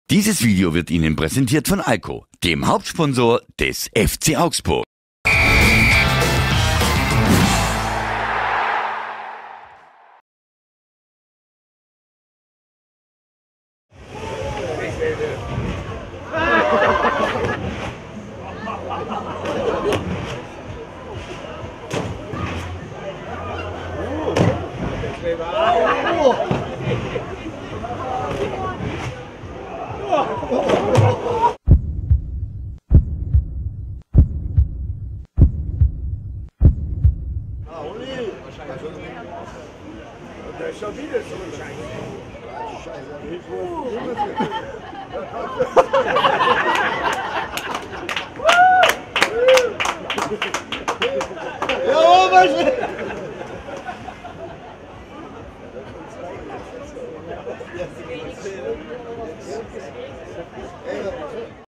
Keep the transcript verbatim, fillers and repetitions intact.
Dieses Video wird Ihnen präsentiert von Alco, dem Hauptsponsor des F C Augsburg. Der ist schon wieder so ein Scheiße. Ja, was?